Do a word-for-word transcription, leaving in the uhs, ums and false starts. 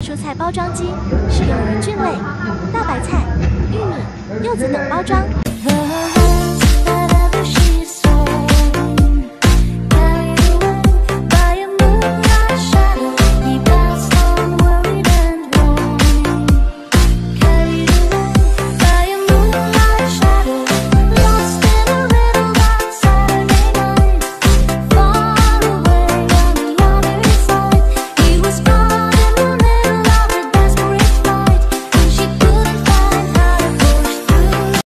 蔬菜包装机，适用于菌类、大白菜、玉米、柚子等包装。